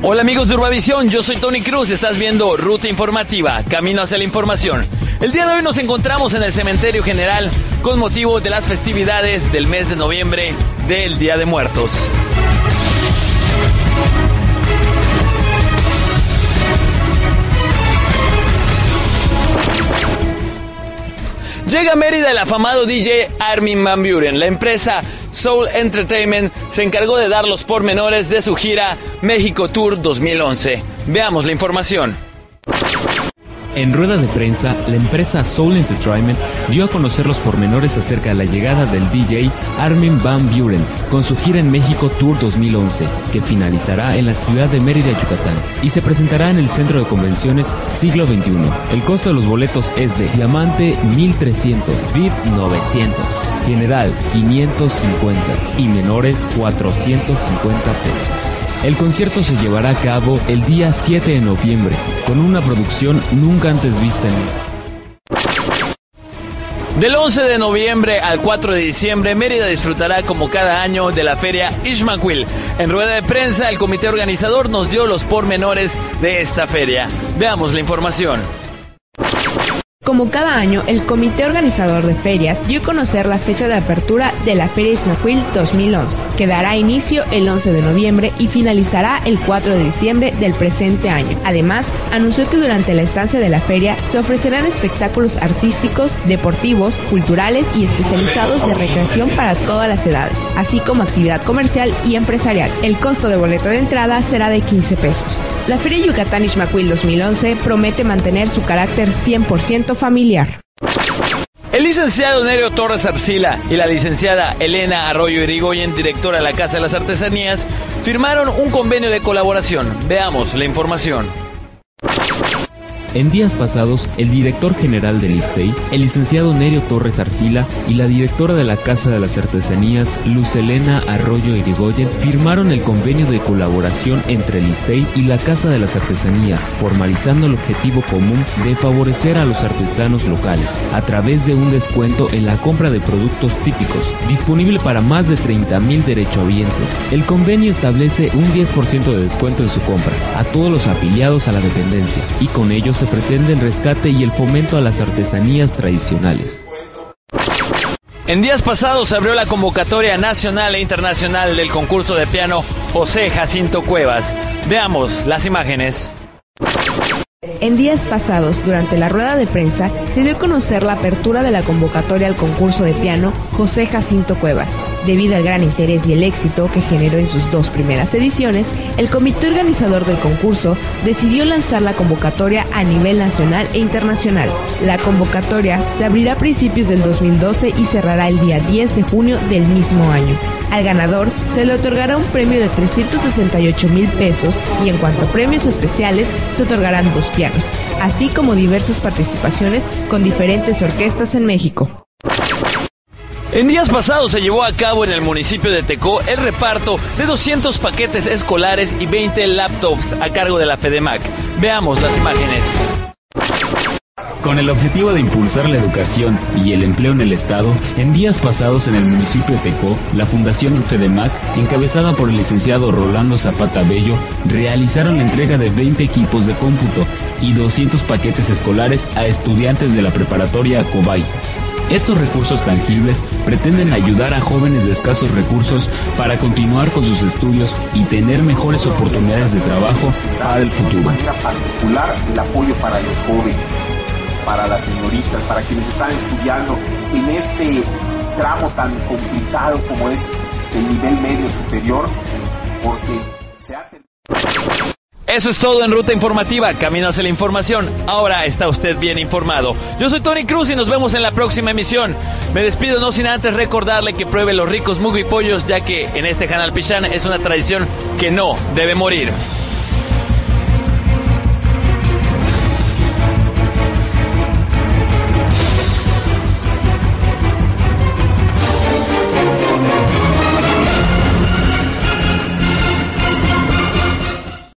Hola amigos de Urbavisión, yo soy Tony Cruz, estás viendo Ruta Informativa, camino hacia la información. El día de hoy nos encontramos en el Cementerio General con motivo de las festividades del mes de noviembre del Día de Muertos. Llega a Mérida el afamado DJ Armin van Buuren. La empresa Soul Entertainment se encargó de dar los pormenores de su gira México Tour 2011. Veamos la información. En rueda de prensa, la empresa Soul Entertainment dio a conocer los pormenores acerca de la llegada del DJ Armin van Buuren con su gira en México Tour 2011, que finalizará en la ciudad de Mérida, Yucatán, y se presentará en el Centro de Convenciones Siglo XXI. El costo de los boletos es de Diamante 1,300, VIP 900, General 550 y menores 450 pesos. El concierto se llevará a cabo el día 7 de noviembre, con una producción nunca antes vista Del 11 de noviembre al 4 de diciembre, Mérida disfrutará como cada año de la feria Ixmaquil. En rueda de prensa, el comité organizador nos dio los pormenores de esta feria. Veamos la información. Como cada año, el comité organizador de ferias dio a conocer la fecha de apertura de la Feria Ixmaquil 2011, que dará inicio el 11 de noviembre y finalizará el 4 de diciembre del presente año. Además, anunció que durante la estancia de la feria se ofrecerán espectáculos artísticos, deportivos, culturales y especializados de recreación para todas las edades, así como actividad comercial y empresarial. El costo de boleto de entrada será de 15 pesos. La Feria Yucatán Ixmaquil 2011 promete mantener su carácter 100% familiar. El licenciado Nerio Torres Arcila y la licenciada Elena Arroyo Irigoyen, directora de la Casa de las Artesanías, firmaron un convenio de colaboración. Veamos la información. En días pasados, el director general del ISTEI, el licenciado Nerio Torres Arcila, y la directora de la Casa de las Artesanías, Luz Elena Arroyo Irigoyen, firmaron el convenio de colaboración entre el ISTEI y la Casa de las Artesanías, formalizando el objetivo común de favorecer a los artesanos locales, a través de un descuento en la compra de productos típicos, disponible para más de 30,000 derechohabientes. El convenio establece un 10% de descuento en su compra, a todos los afiliados a la dependencia, y con ello se pretende el rescate y el fomento a las artesanías tradicionales. En días pasados se abrió la convocatoria nacional e internacional del concurso de piano José Jacinto Cuevas. Veamos las imágenes. En días pasados, durante la rueda de prensa, se dio a conocer la apertura de la convocatoria al concurso de piano José Jacinto Cuevas. Debido al gran interés y el éxito que generó en sus dos primeras ediciones, el comité organizador del concurso decidió lanzar la convocatoria a nivel nacional e internacional. La convocatoria se abrirá a principios del 2012 y cerrará el día 10 de junio del mismo año. Al ganador se le otorgará un premio de 368,000 pesos y en cuanto a premios especiales se otorgarán 2 pianos, así como diversas participaciones con diferentes orquestas en México. En días pasados se llevó a cabo en el municipio de Tecó el reparto de 200 paquetes escolares y 20 laptops a cargo de la FEDEMAC. Veamos las imágenes. Con el objetivo de impulsar la educación y el empleo en el Estado, en días pasados en el municipio de Tecó, la Fundación FEDEMAC, encabezada por el licenciado Rolando Zapata Bello, realizaron la entrega de 20 equipos de cómputo y 200 paquetes escolares a estudiantes de la preparatoria Cobay. Estos recursos tangibles pretenden ayudar a jóvenes de escasos recursos para continuar con sus estudios y tener mejores oportunidades de trabajo para el futuro. De manera particular, el apoyo para los jóvenes, para las señoritas, para quienes están estudiando en este tramo tan complicado como es el nivel medio superior, porque se ha... Eso es todo en Ruta Informativa, camino hacia la información. Ahora está usted bien informado. Yo soy Tony Cruz y nos vemos en la próxima emisión. Me despido no sin antes recordarle que pruebe los ricos mugri pollos, ya que en este Canal Pichán es una tradición que no debe morir.